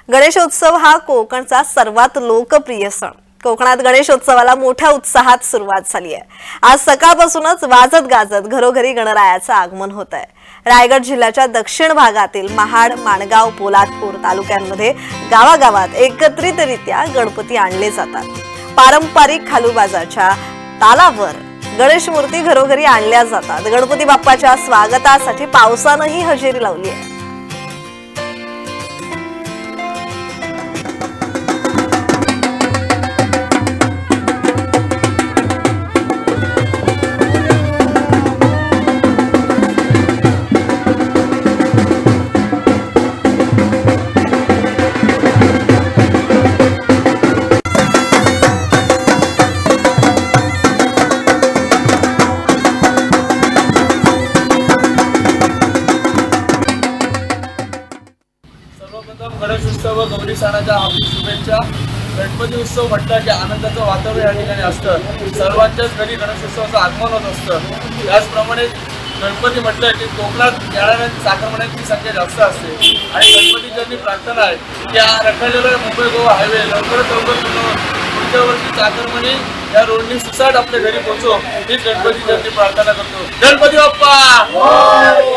गणेशोत्सव हा कोकणचा सर्वात लोकप्रिय सण। कोकणात गणेशोत्सवाला मोठ्या उत्साहात सुरुवात झाली आहे। आज सकाळपासूनच वाजत गाजत घरोघरी गणरायाचं आगमन होत आहे। रायगड जिल्ह्याच्या दक्षिण भागातील महाड, माणगाव, पोलादपूर तालुक्यांमध्ये गावागावात एकत्रितरित्या गणपती आणले जातात। पारंपरिक खालूबाजाच्या तालावर गणेश मूर्ती घरोघरी आणल्या जातात। गणपती बाप्पाच्या स्वागतासाठी पावसानंही हजेरी लावली आहे। सर्वप्रथम गणेश उत्सव व गौरी सणाच्या हार्दिक शुभेच्छा। गणपती उत्सव म्हटलं की आनंदाचं वातावरण या ठिकाणी असतं। सर्वांच्याच घरी गणेश उत्सवाचं आगमन होत असतं। त्याचप्रमाणे गणपती म्हटलं की कोकणात येणाऱ्यांची चाकरमान्यांची संख्या जास्त असते आणि गणपतीची प्रार्थना आहे की हा रखडलेला मुंबई गोवा हायवे लवकरात लवकर पुढच्या वर्षी चाकरमानी या रोडनी सुसाट आपल्या घरी पोहोचो हीच गणपतीची प्रार्थना करतो। गणपती बाप्पा